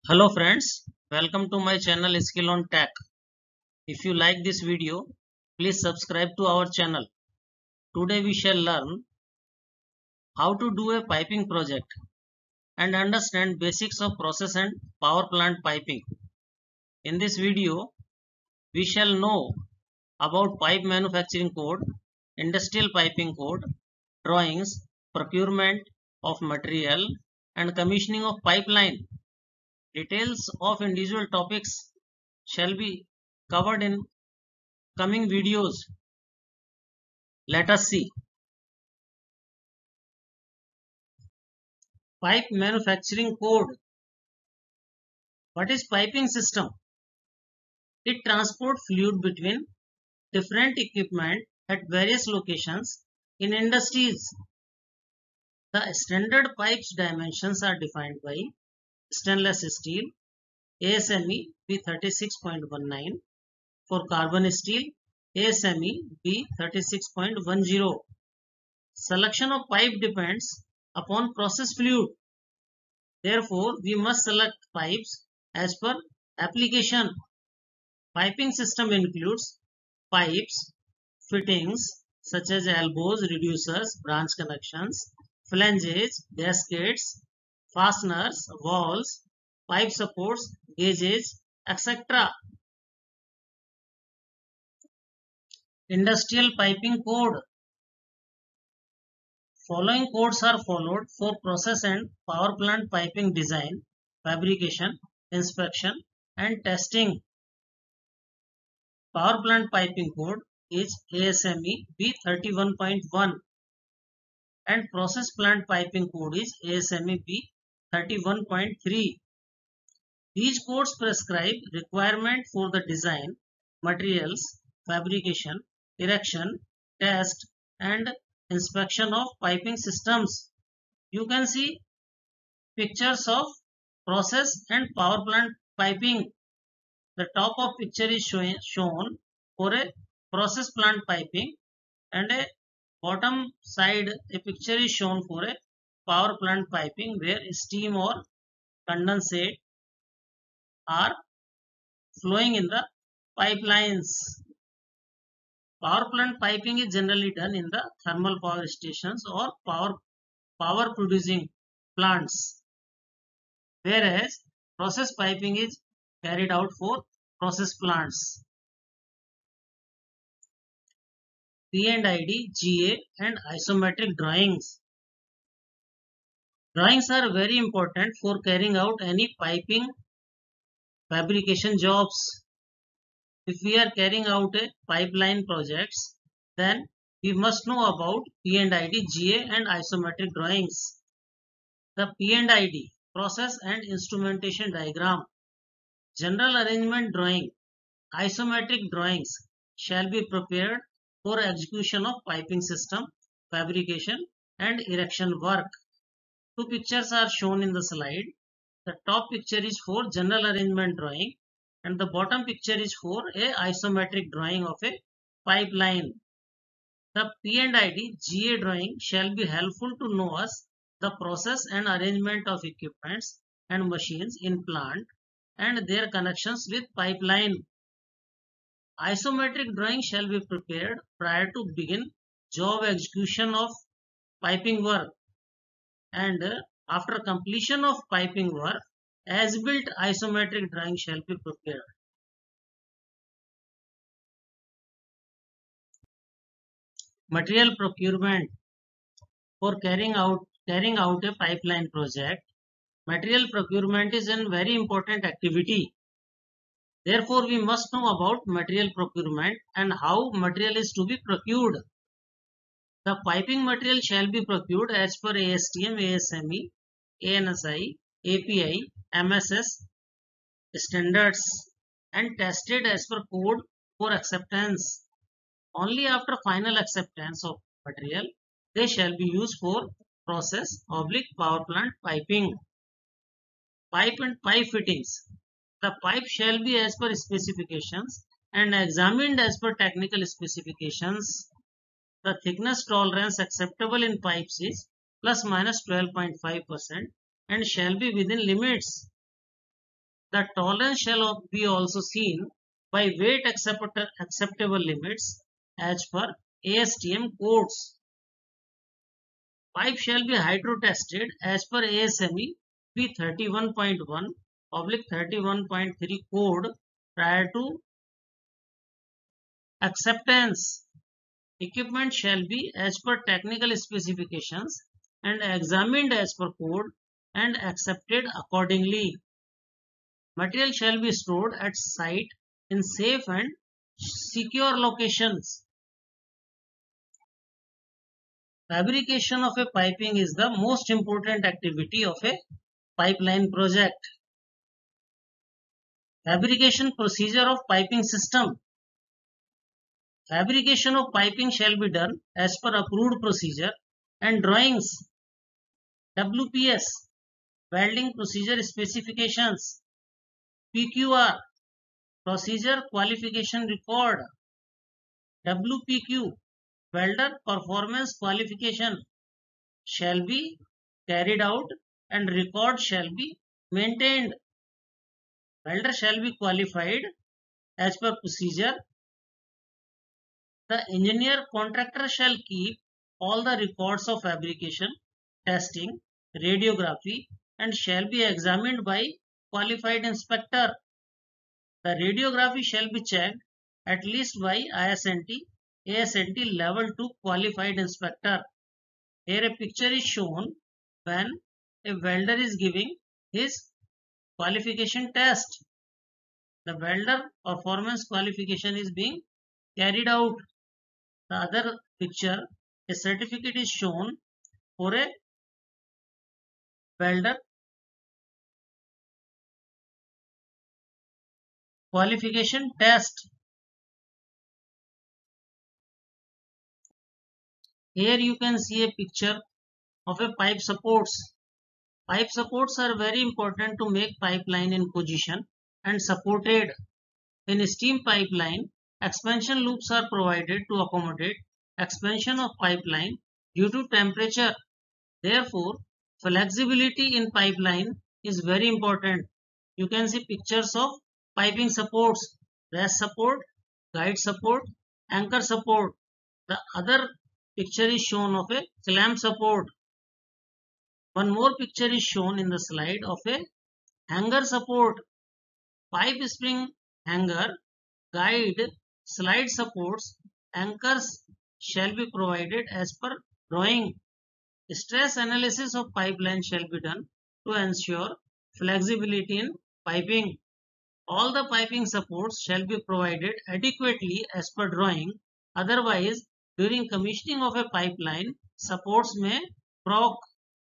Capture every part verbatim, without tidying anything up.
Hello friends, welcome to my channel Skill on Tech. If you like this video, please subscribe to our channel. Today we shall learn how to do a piping project and understand basics of process and power plant piping. In this video, we shall know about pipe manufacturing code, industrial piping code, drawings, procurement of material and commissioning of pipeline. Details of individual topics shall be covered in coming videos. Let us see. Pipe manufacturing code. What is piping system? It transports fluid between different equipment at various locations in industries. The standard pipes dimensions are defined by stainless steel A S M E B thirty-six point one nine, for carbon steel A S M E B thirty-six point one zero. Selection of pipe depends upon process fluid. Therefore, we must select pipes as per application. Piping system includes pipes, fittings such as elbows, reducers, branch connections, flanges, gaskets, fasteners, valves, pipe supports, gauges, et cetera. Industrial piping code. Following codes are followed for process and power plant piping design, fabrication, inspection, and testing. Power plant piping code is A S M E B thirty-one point one and process plant piping code is A S M E B thirty-one point three. These codes prescribe requirement for the design, materials, fabrication, erection, test, and inspection of piping systems. You can see pictures of process and power plant piping. The top of picture is showing, shown for a process plant piping, and a bottom side a picture is shown for a power plant piping where steam or condensate are flowing in the pipelines. Power plant piping is generally done in the thermal power stations or power power producing plants, whereas process piping is carried out for process plants. P and I D, G A and isometric drawings. Drawings are very important for carrying out any piping fabrication jobs. If we are carrying out a pipeline projects, then we must know about P and I D, G A and isometric drawings. The P and I D, process and instrumentation diagram, general arrangement drawing, isometric drawings shall be prepared for execution of piping system, fabrication and erection work. Two pictures are shown in the slide. The top picture is for general arrangement drawing and the bottom picture is for a isometric drawing of a pipeline. The P and I D G A drawing shall be helpful to know us the process and arrangement of equipments and machines in plant and their connections with pipeline. Isometric drawing shall be prepared prior to begin job execution of piping work, and after completion of piping work, as-built isometric drawing shall be prepared. Material procurement. For carrying out carrying out a pipeline project, material procurement is a very important activity. Therefore, we must know about material procurement and how material is to be procured. The piping material shall be procured as per A S T M, A S M E, A N S I, A P I, M S S standards and tested as per code for acceptance. Only after final acceptance of material, they shall be used for process oblique power plant piping. Pipe and pipe fittings. The pipe shall be as per specifications and examined as per technical specifications. The thickness tolerance acceptable in pipes is plus minus twelve point five percent and shall be within limits. The tolerance shall be also seen by weight accept acceptable limits as per A S T M codes. Pipe shall be hydro tested as per A S M E P thirty-one point one oblique thirty-one point three code prior to acceptance. Equipment shall be as per technical specifications and examined as per code and accepted accordingly. Material shall be stored at site in safe and secure locations. Fabrication of a piping is the most important activity of a pipeline project. Fabrication procedure of piping system. Fabrication of piping shall be done as per approved procedure and drawings. W P S, welding procedure specifications. P Q R, procedure qualification record. W P Q, welder performance qualification, shall be carried out and record shall be maintained. Welder shall be qualified as per procedure. The engineer contractor shall keep all the records of fabrication, testing, radiography, and shall be examined by qualified inspector. The radiography shall be checked at least by I S N T, A S N T level two qualified inspector. Here a picture is shown when a welder is giving his qualification test. The welder performance qualification is being carried out. The other picture, a certificate is shown for a welder qualification test. Here you can see a picture of a pipe supports. Pipe supports are very important to make pipeline in position and supported. In steam pipeline, expansion loops are provided to accommodate expansion of pipeline due to temperature. Therefore, flexibility in pipeline is very important. You can see pictures of piping supports, rest support, guide support, anchor support. The other picture is shown of a clamp support. One more picture is shown in the slide of a hanger support. Pipe spring hanger, guide, slide supports, anchors shall be provided as per drawing. Stress analysis of pipeline shall be done to ensure flexibility in piping. All the piping supports shall be provided adequately as per drawing. Otherwise, during commissioning of a pipeline, supports may broke.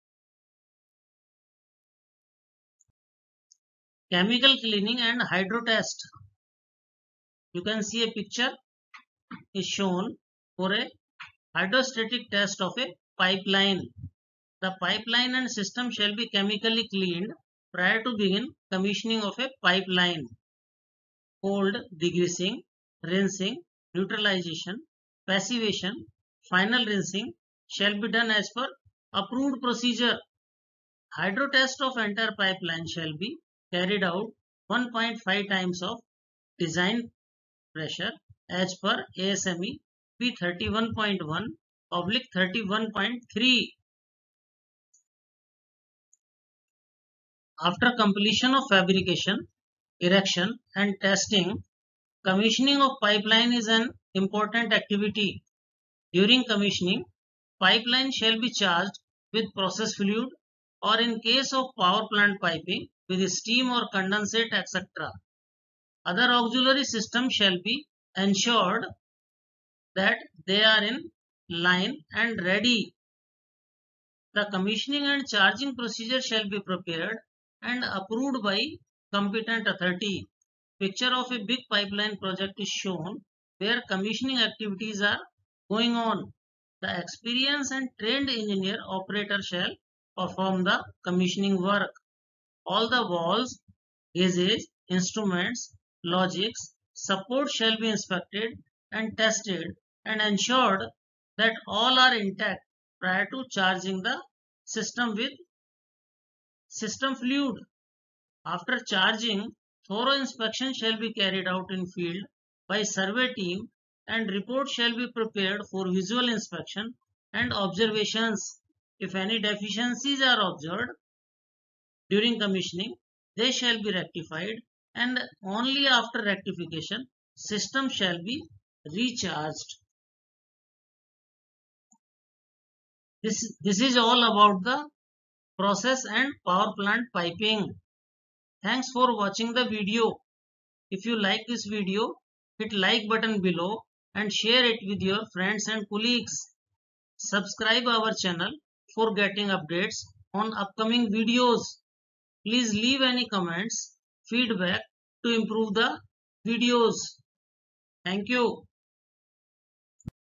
Chemical cleaning and hydro test. You can see a picture is shown for a hydrostatic test of a pipeline. The pipeline and system shall be chemically cleaned prior to begin commissioning of a pipeline. Cold degreasing, rinsing, neutralization, passivation, final rinsing shall be done as per approved procedure. Hydro test of entire pipeline shall be carried out one point five times of design pressure as per A S M E P thirty-one point one oblique thirty-one point three. After completion of fabrication, erection and testing, commissioning of pipeline is an important activity. During commissioning, pipeline shall be charged with process fluid or in case of power plant piping with steam or condensate et cetera. Other auxiliary systems shall be ensured that they are in line and ready. The commissioning and charging procedure shall be prepared and approved by competent authority. Picture of a big pipeline project is shown where commissioning activities are going on. The experienced and trained engineer operator shall perform the commissioning work. All the valves, gauges, instruments, logics, support shall be inspected and tested and ensured that all are intact prior to charging the system with system fluid. After charging, Thorough inspection shall be carried out in field by survey team and report shall be prepared for visual inspection and observations. If any deficiencies are observed during commissioning, they shall be rectified, and only after rectification system shall be recharged. This, this is all about the process and power plant piping. Thanks for watching the video. If you like this video, hit like button below and share it with your friends and colleagues. Subscribe our channel for getting updates on upcoming videos. Please leave any comments, feedback to improve the videos. Thank you.